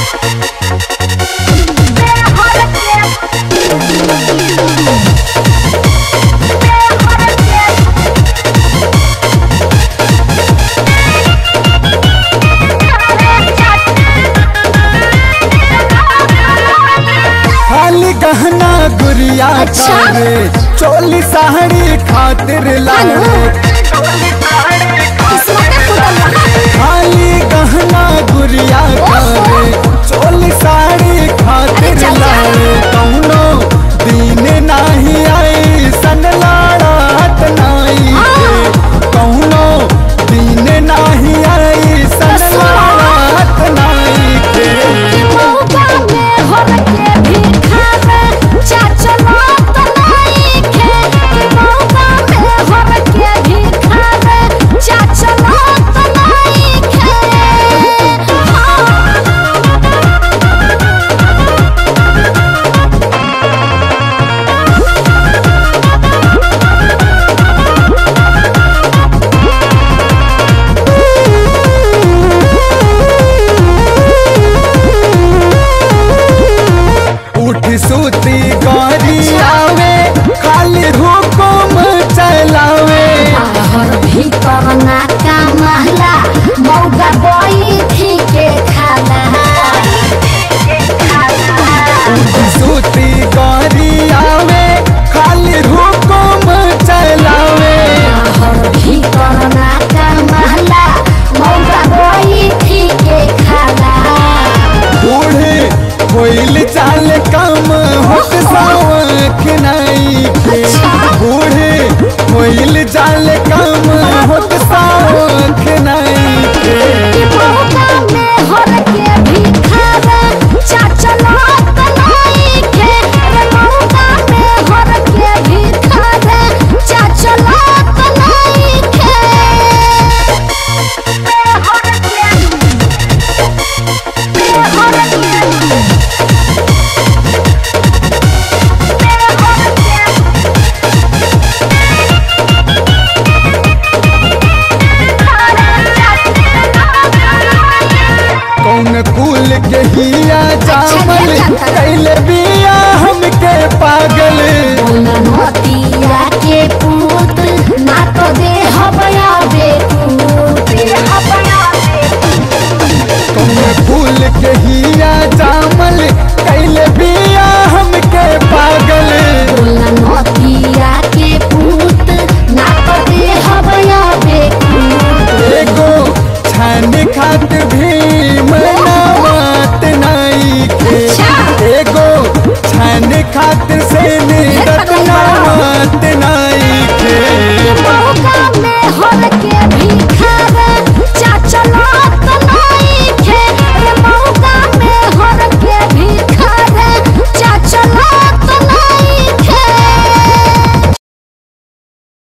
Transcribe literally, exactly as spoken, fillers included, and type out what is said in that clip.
गहना गुरिया करे चोली साड़ी खातिर लाए खाली गहना गुरिया करे चोली साड़ी खातिर लाए कौनो दिन नहीं आई सन लाड़ात नाई के कौनो दिन नहीं आई सन लाड़ात नाई के सूती गौरी आवे खाली हुकुम चलावे भीतर ना का महला मौका बोई थी के खाला सूती गौरी आवे खाली हुकुम चलावे भीतर ना का महला मौका बोई थी के खाला बूढ़े कोइल चाल कम होत सावक नहीं के बूढ़े कोइल चाल कम होत सावक नहीं के मौका में हर के भिखारा चाचला तलाई के मौका में हर के भिखारा चाचला तलाई के हर के हर के कौन कुल के हिया जामल कैले बिया हमके पागल मोतिया के पूत ना तो दे हबया बेकूत कौन कुल के हिया जामल